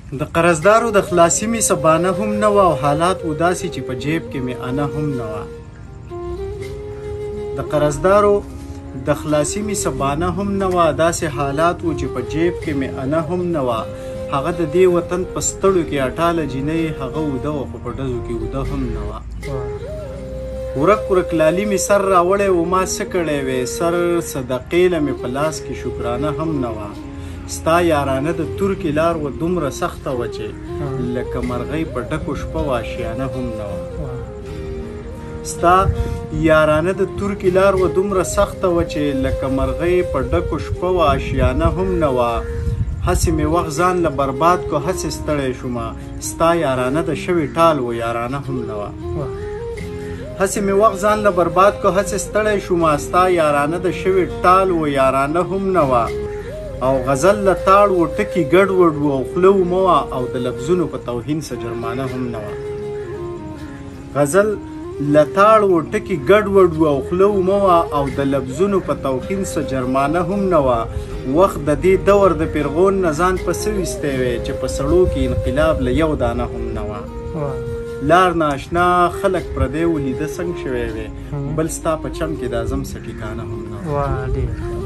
د قرضدارو د خلاصي مې سبانه هم نه وه او حالات و داسې چې په جیب کې مې انه هم نه وه. د قرضدارو د خلاصي مې سبانه هم نه وه، داسې حالات و چې په جیب کې مې انه هم نه وه. هغه د دې وطن په ستړو کې اټاله جینۍ، هغه اوده وه خو په ډزو کې اوده هم نه وه. ورک ورک لالي مې سر راوړی و ما څه کړی وې، سر صدقې له مې په لاس کې شکرانه هم نه وه. ستا یارانه د ترکې لار و دومره سخته وه چې لکه مرغۍ په ډکو شپه و آشیانه هم نه وه. ستا یارانه د ترکې لار و دومره سخته وه چې لکه مرغۍ په ډکو شپه و آشیانه هم نه وه. هسې مې وخت ځان له برباد کو، هسې ستړی شومه، ستا یارانه د شوي ټال و یارانه هم نه وه. هسې مې وخت ځان له برباد کو، هسې ستړی شومه، ستا یارانه د شوي ټال و یارانه هم نه وه. او غزل له تاړ و ټکي ګډوډ و او خوله و مه وه او د لفظونو په توهین څه جرمانه هم نه وه. غزل له تاړ و ټکي ګډوډ و او خوله و مه وه او د لفظونو په توهین څه جرمانه هم نه وه. وخت د دې دور د پیرغون نه ځان په څه ویستی وی چې په سړو کې انقلاب له یو دانه هم نه وه. لار ناشنا خلک پردی ولیده څنګ شوی وی، بل ستا په چم کې د اعظم څه ټیکانه هم نه وه.